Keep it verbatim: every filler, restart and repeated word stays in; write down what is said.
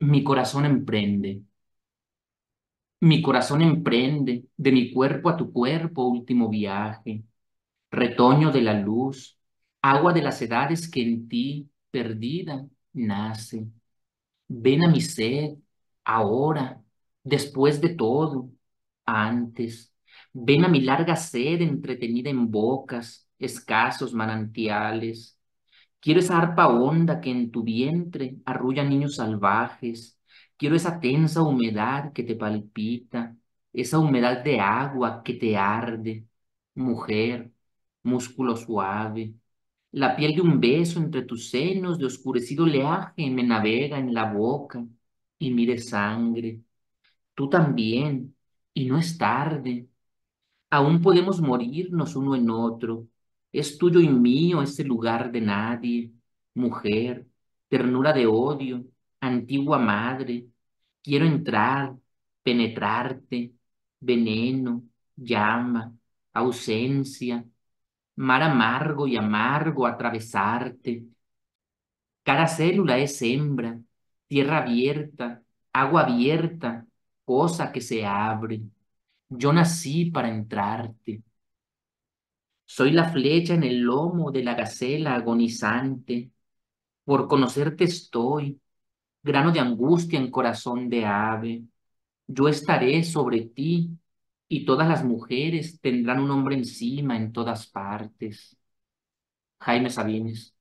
Mi corazón emprende, mi corazón emprende, de mi cuerpo a tu cuerpo, último viaje, retoño de la luz, agua de las edades que en ti, perdida, nace. Ven a mi sed, ahora, después de todo, antes. Ven a mi larga sed entretenida en bocas, escasos manantiales. Quiero esa arpa honda que en tu vientre arrulla niños salvajes. Quiero esa tensa humedad que te palpita, esa humedad de agua que te arde. Mujer, músculo suave. La piel de un beso entre tus senos de oscurecido oleaje me navega en la boca y mire sangre. Tú también, y no es tarde. Aún podemos morirnos uno en otro. Es tuyo y mío ese lugar de nadie. Mujer, ternura de odio, antigua madre. Quiero entrar, penetrarte, veneno, llama, ausencia, mar amargo y amargo atravesarte. Cada célula es hembra, tierra abierta, agua abierta, cosa que se abre. Yo nací para entrarte. Soy la flecha en el lomo de la gacela agonizante. Por conocerte estoy, grano de angustia en corazón de ave. Yo estaré sobre ti y todas las mujeres tendrán un hombre encima en todas partes. Jaime Sabines.